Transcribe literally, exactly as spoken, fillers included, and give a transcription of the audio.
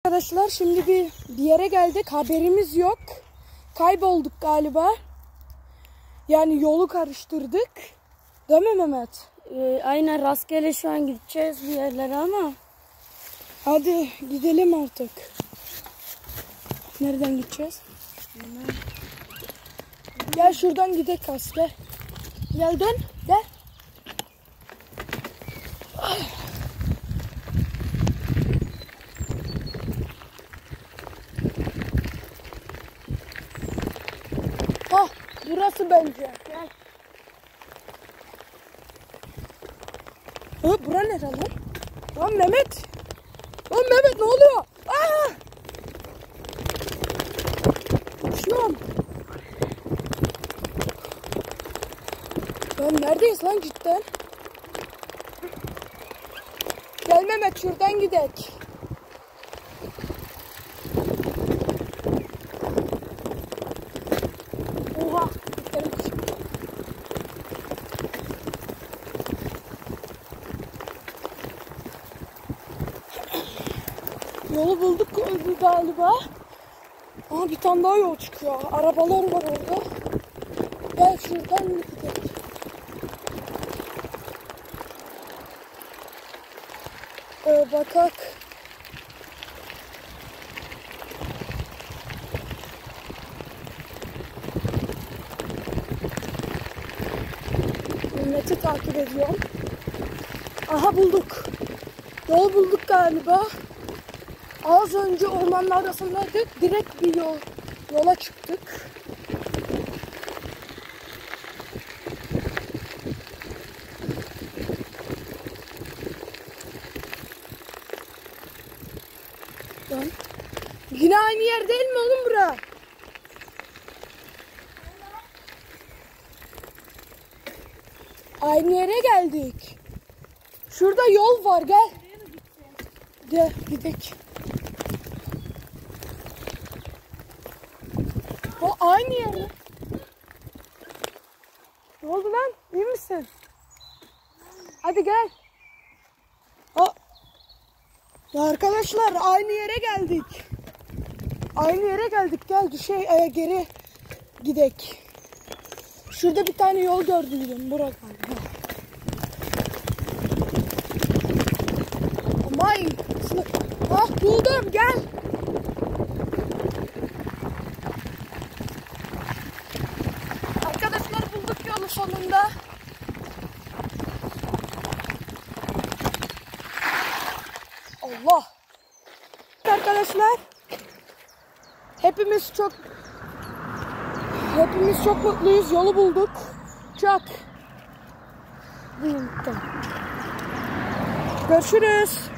Arkadaşlar şimdi bir, bir yere geldik, haberimiz yok. Kaybolduk galiba. Yani yolu karıştırdık. Değil mi Mehmet? Ee, aynen rastgele şu an gideceğiz bir yerlere ama. Hadi gidelim artık. Nereden gideceğiz? Bilmem. Gel şuradan gidelim kas gel. Gel dön gel. Ha burası bence. Gel. Ha bura nere lan? Lan Mehmet. Lan Mehmet ne oluyor? Aa! Uçuyorum. Lan neredeyiz lan cidden? Gel Mehmet şuradan gidek. Oha. Yolu bulduk galiba. Aa bir tane daha yol çıkıyor. Arabalar var orada. Gel şuradan gidelim. Ee, bakak. Mehmet'i takip ediyorum. Aha bulduk. Yol bulduk galiba. Az önce ormanın arasındaydık. Direkt bir yol, yola çıktık. Lan. Yine aynı yer değil mi oğlum bura? Aynı yere geldik. Şurada yol var gel. Gel gidelim. O aynı yer mi? Ne oldu lan? İyi misin? Hadi gel. Aa. Ya arkadaşlar aynı yere geldik. Aynı yere geldik. Gel düşey e, geri gidek. Şurada bir tane yol gördüm. Buraya galiba. Amay. Ah buldum gel. Arkadaşlar bulduk yolu sonunda. Allah. Arkadaşlar hepimiz çok hepimiz çok mutluyuz. Yolu bulduk. Çok. Görüşürüz.